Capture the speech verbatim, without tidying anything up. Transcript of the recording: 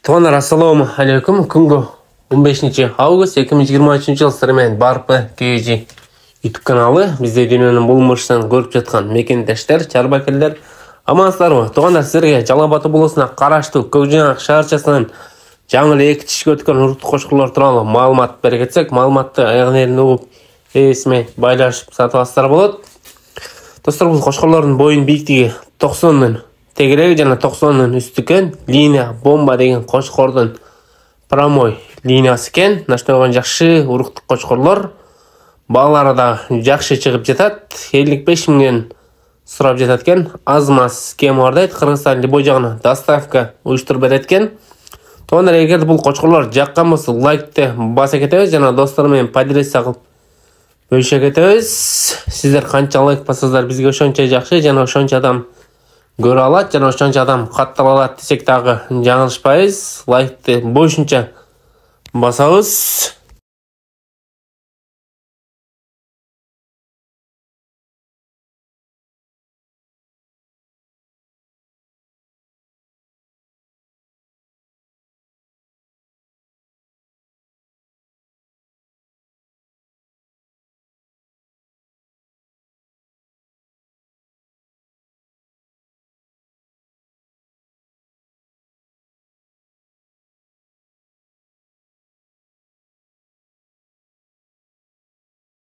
Тонар, ассаламу алейкум. Күнгө он бешинчи август эки миң жыйырма үчүнчү жыл сыры менен Барпы КЖ YouTube каналы. Бизде дүйнөнүн булмушун көрүп жаткан мекендештер, чарбакелдер. Амансыздарбы? Туугандар, силерге Жалал Абад облусуна караштуу Көкжөнөк шаарчасынан жаңы эле эки тишке өткөн уруктук кочкорлор тууралуу маалымат бере кетсек, маалыматты аягына чейин угуп эсиме байлашып сатып алсаңар болот. Достор, бул кочкорлордун боюнун бийиктиги токсондун тегереги жана токсондун үстү экен. Линия бомба деген кочкордун прямой линиясы экен. Наштойгон жакшы уруктук кочкорлор. Баалары да жакшы чыгып жатат. элүү беш миңден сурап жатат экен. Аз-маз схема бар дейт. Кыргызстан любой жагына доставка уюштуруп берет экен. Тонар, эгер бул кочкорлор жаккан болсо, лайкты баса кетебиз жана достор менен поделиться кылып бөлүшө кетебиз. Сиздер канча лайк бассаңыздар бизге ошончо жакшы жана ошончо адам көрө алат жана ошончо адам каттала алат десек дагы жаңылышпайбыз. Лайкты бошунча басабыз.